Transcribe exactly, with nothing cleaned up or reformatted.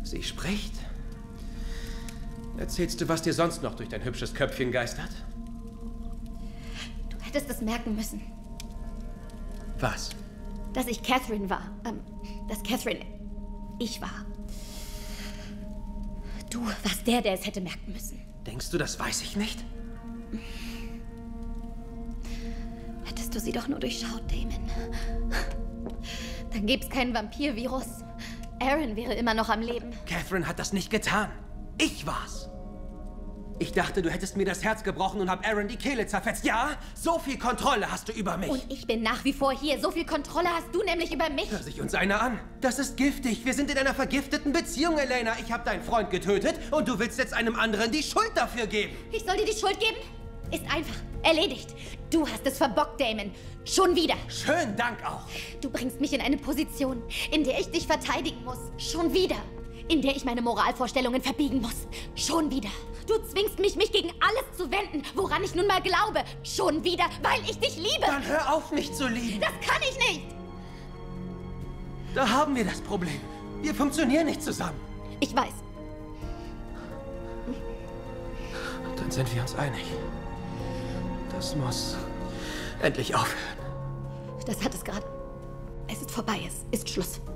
Sie spricht. Erzählst du, was dir sonst noch durch dein hübsches Köpfchen geistert? Du hättest es merken müssen. Was? Dass ich Catherine war. Ähm, dass Catherine ich war. Du warst der, der es hätte merken müssen. Denkst du, das weiß ich nicht? Hättest du sie doch nur durchschaut, Damon. Dann gäb's keinen Vampirvirus. Aaron wäre immer noch am Leben. Catherine hat das nicht getan. Ich war's. Ich dachte, du hättest mir das Herz gebrochen und hab Aaron die Kehle zerfetzt. Ja, so viel Kontrolle hast du über mich. Und ich bin nach wie vor hier. So viel Kontrolle hast du nämlich über mich. Hör sich uns einer an. Das ist giftig. Wir sind in einer vergifteten Beziehung, Elena. Ich habe deinen Freund getötet und du willst jetzt einem anderen die Schuld dafür geben. Ich soll dir die Schuld geben? Ist einfach. Erledigt. Du hast es verbockt, Damon. Schon wieder. Schönen Dank auch. Du bringst mich in eine Position, in der ich dich verteidigen muss. Schon wieder. In der ich meine Moralvorstellungen verbiegen muss. Schon wieder. Du zwingst mich, mich gegen alles zu wenden, woran ich nun mal glaube. Schon wieder, weil ich dich liebe. Dann hör auf, mich zu lieben. Das kann ich nicht. Da haben wir das Problem. Wir funktionieren nicht zusammen. Ich weiß. Dann sind wir uns einig. Das muss endlich aufhören. Das hat es gerade. Es ist vorbei. Es ist Schluss.